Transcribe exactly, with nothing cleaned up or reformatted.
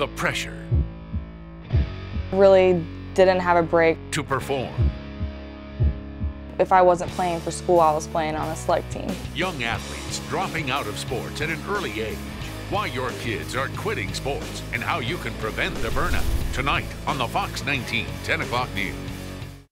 the pressure Really didn't have a break. to perform. If I wasn't playing for school, I was playing on a select team. Young athletes dropping out of sports at an early age. Why your kids are quitting sports and how you can prevent the burnout. Tonight on the Fox nineteen ten o'clock news.